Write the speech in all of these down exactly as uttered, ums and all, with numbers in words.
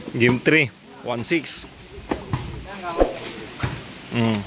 Game three, one six. Mm.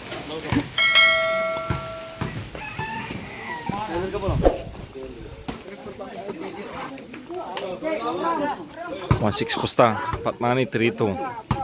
one six pusta. Patmani three two.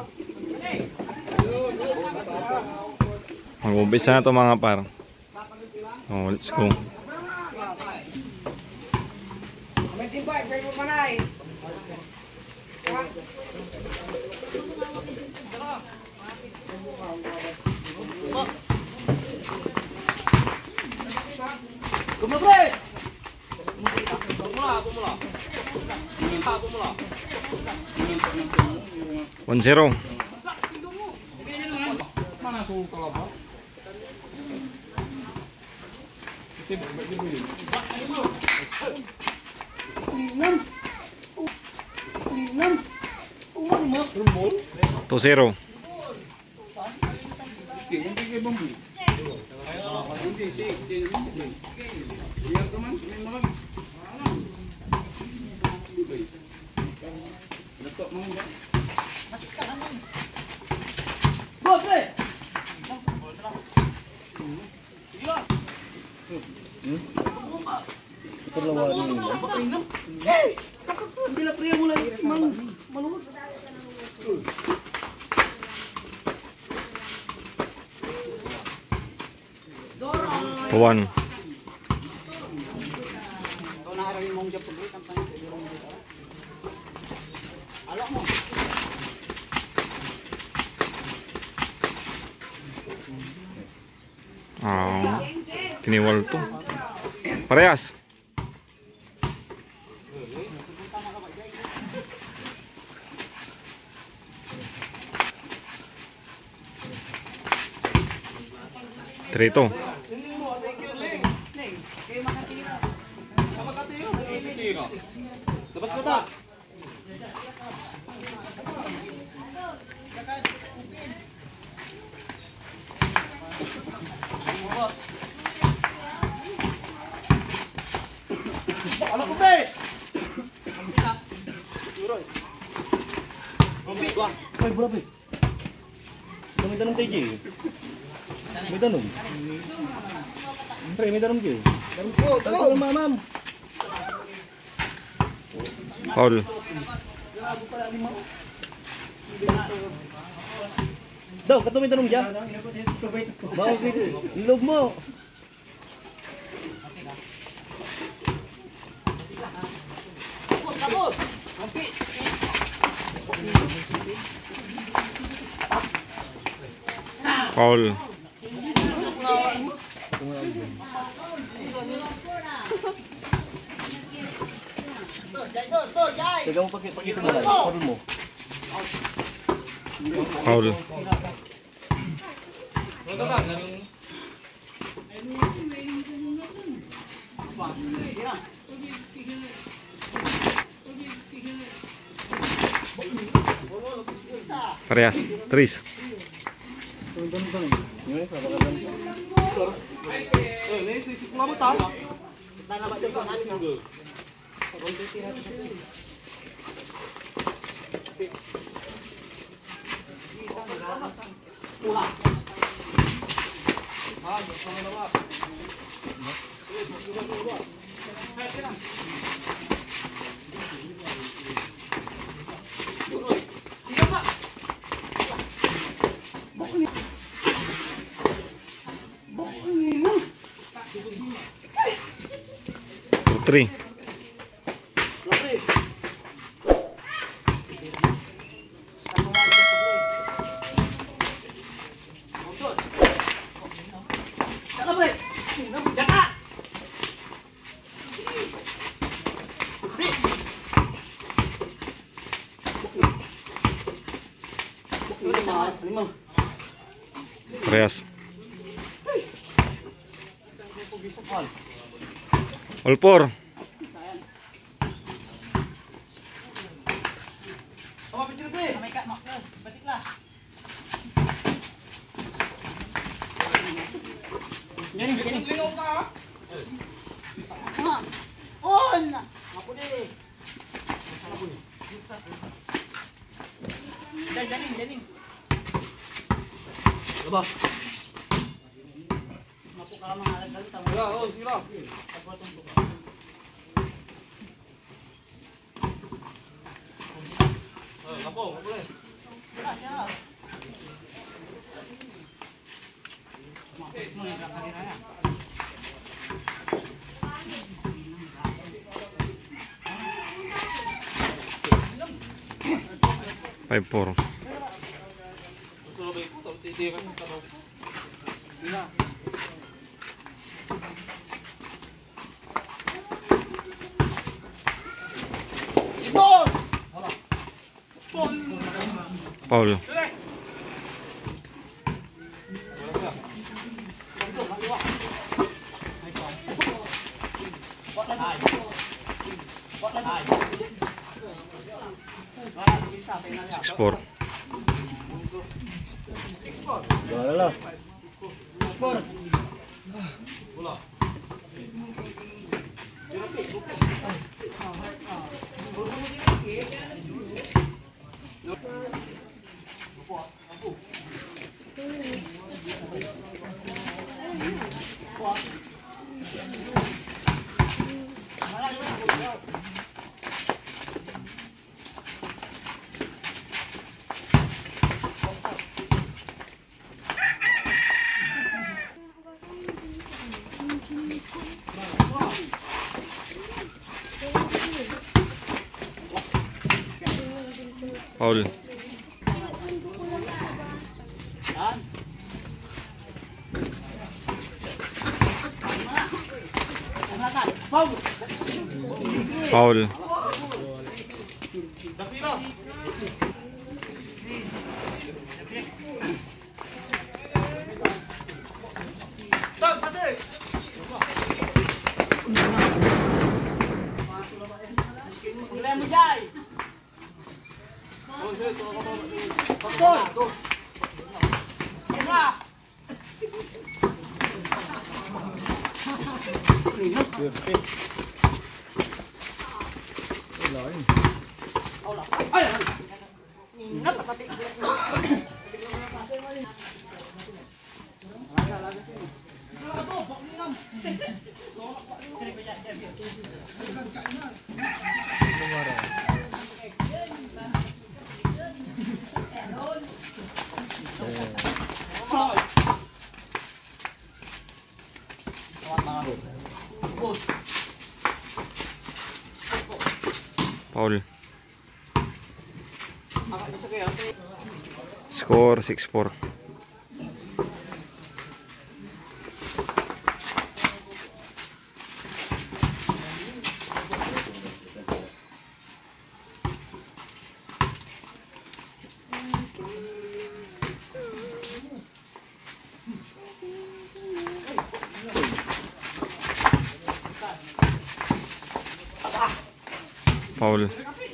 Mag-umpisa na ito mga par. Oh, let's go. one zero. two zero. one. Ah, kiniwal to. Parehas. three two. Lepas kata. Anak kopi. Turun. Kopi. Wah, kopi berapa? Kami tanam T J. Kami tanam. Pre, kami tanam ke? Tanam ko, tanam mamam. Foul. Daw, katong may tanong dyan. Bawa gitu. Ilog mo. Tapos, tapos. Ampi. Foul. Teka mo pag ito mo lang. Foul mo. Foul. Parehas. Tris. Three. Parehas. All four. Labas. Sila, oh, sila. Oh, kapo, kapo le. Sila, sila. five four. Paul. six four. Wala lah. Sport. Bola. Paul. Paul. Paul. Score six four. Paul.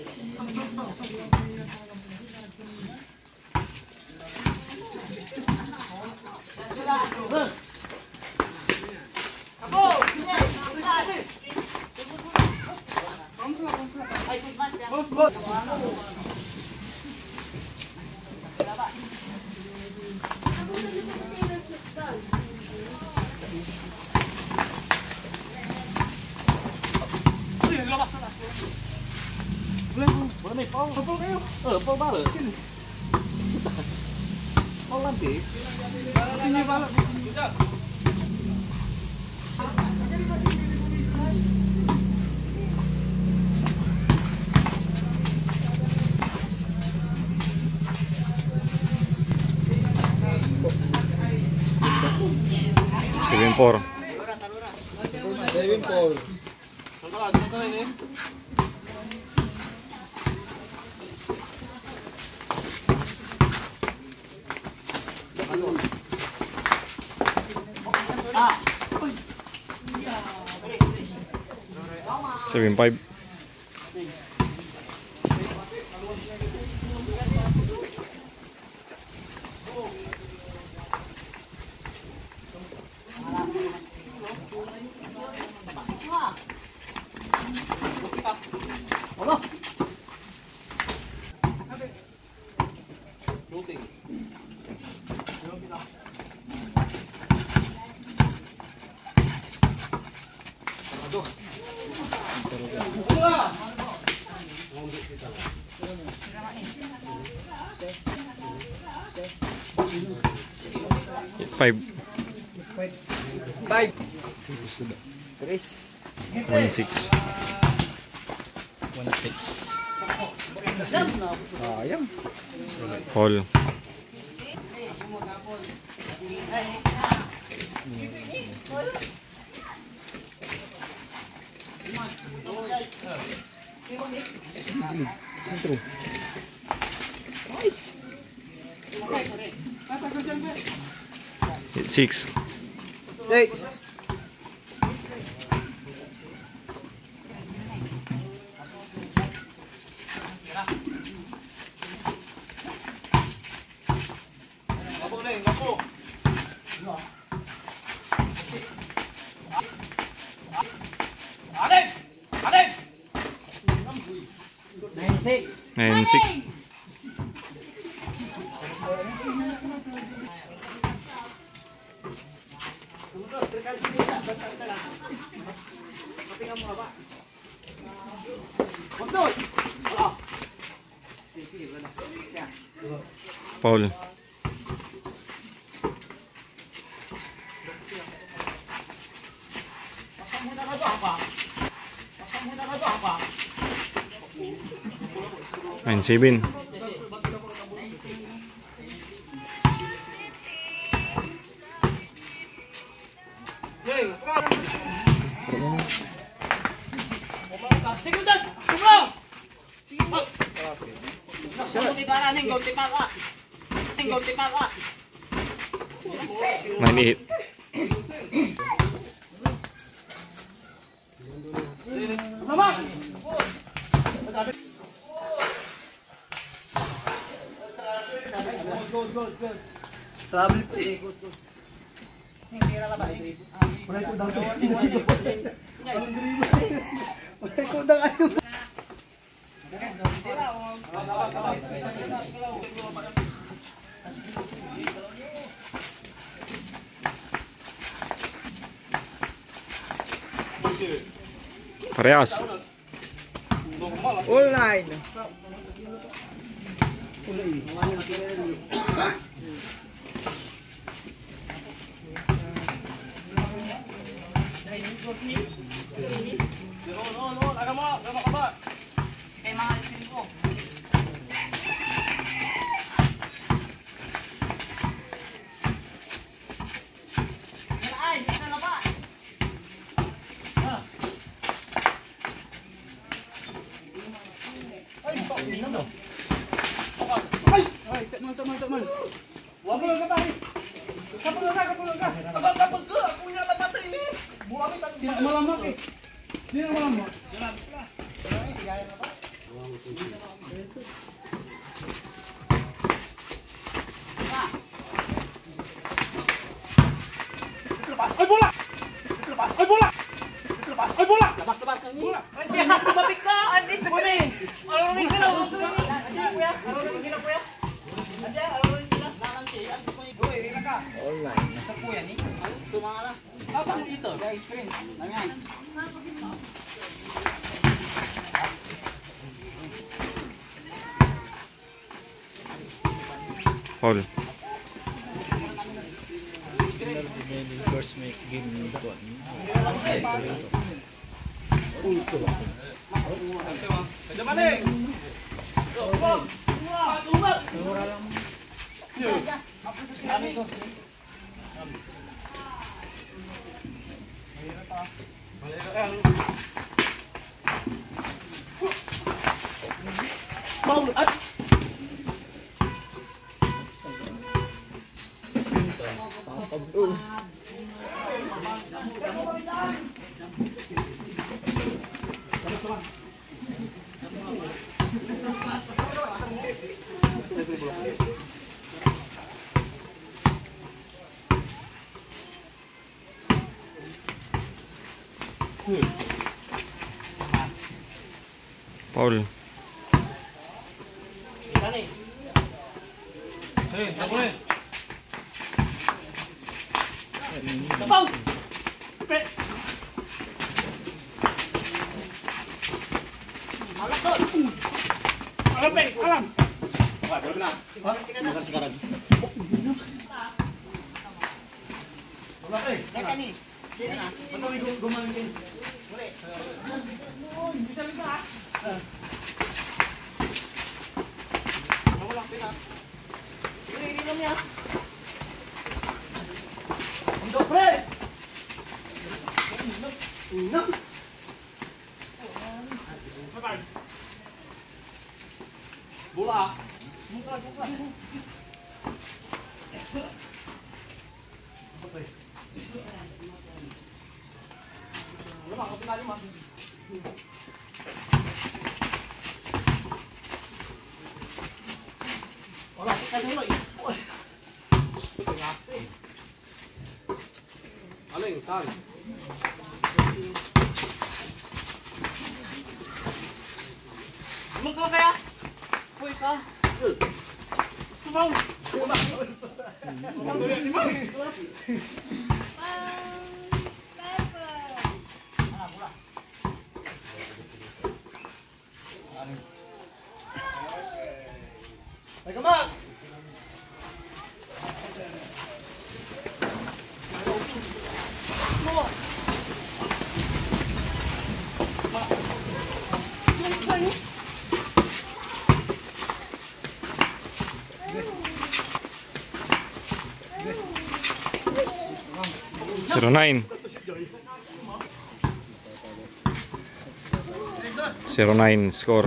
Boleh nih, Paul, Paul kayo. Eh, Paul balik. Paul nanti. Ini balik. Tidak. seven four. seven four. Tanggal aja tanggal ini. seven five. gunting. Aduh. Five. Five. Chris. One six. One six. Sayang. Paul. Sentro. Nice. Six. Six. Nine six. Nine six. Paul. Nine seven. Nine eight. Good, good, good. Travel po. Good, good. Hindi ra ba? Wala ko daw. Wala ko daw ayo. Parehas. Online. Ay bola! Lepas! Ay bola! Lepas! Ay bola! Lepas lepas ni. Hindi ako mapik na. Andi ko ni. Alawin ka lang. Andi ko ya. Alawin ka ko ya. Andi alawin ka. Nanan si andi ko ni. Hoy, ila ka. Online. Sa kuya ni. Sumala. Apa dito? Guys, screen. Nangan. Paul. First make game ko. Kaya mali. Tumbak. Tumbak. Mura lang. Kami ko. Paul at Paul. Sani. Hey, ako na. Tapaw! Pe! Alak ko! Alam, pe! Alam! Okay, boleh na. Ha? Bukan sekarang. Wala eh. Naka ni. Bato may gumamit. Bisa bisa ah. Wala pina. Ini ini namanya. Untuk pre. Nak. Bola. Buka buka. Lemah, kau tinggal lemah. Wala kita dulu. Aling, tang. Mun ka kaya? Puy ka. Tumaw. Ay, kamak. zero nine. zero nine score.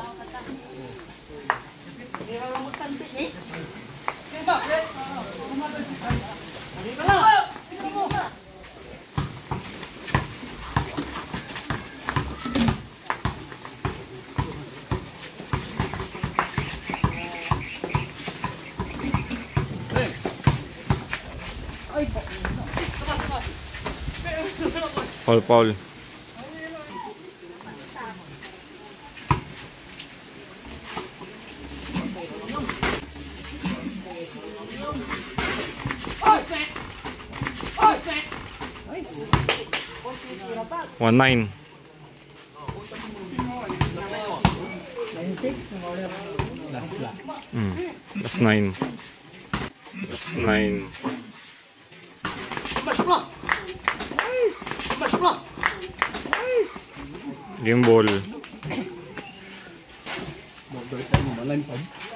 Paul Paul. One nine. Hmm. That's nine. That's nine. Game ball. Mau dari mana